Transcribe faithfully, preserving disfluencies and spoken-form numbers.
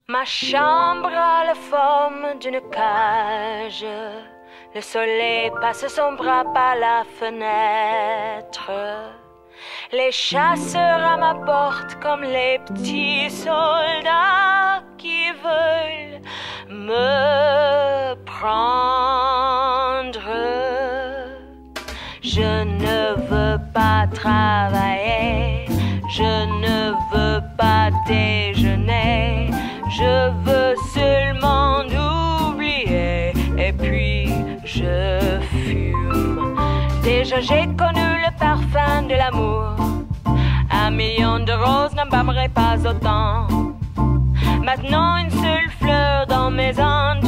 Ma chambre a la forme d'une cage. Le soleil passe son bras par la fenêtre. Les chasseurs à ma porte comme les petits soldats qui veulent me prendre. Je ne veux pas travailler, je ne veux pas déjeuner, je veux seulement oublier et puis je fume. Déjà j'ai connu le parfum de l'amour, un million de roses n'embaumerait pas autant. Maintenant une seule fleur dans mes entrailles